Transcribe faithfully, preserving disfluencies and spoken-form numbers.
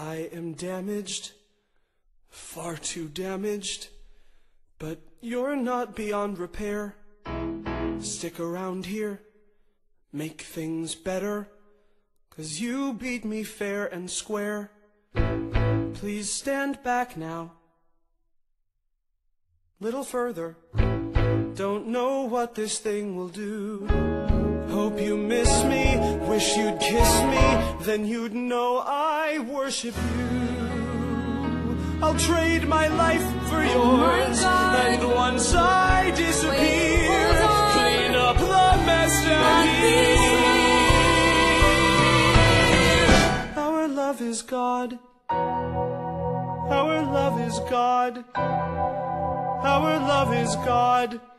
I am damaged, far too damaged, but you're not beyond repair. Stick around here, make things better, 'cause you beat me fair and square. Please stand back now, little further. Don't know what this thing will do. Hope you miss me, wish you'd kiss me, then you'd know I worship you. I'll trade my life for yours, oh and once I disappear, wait, clean up the mess down here. Our love is God. Our love is God. Our love is God.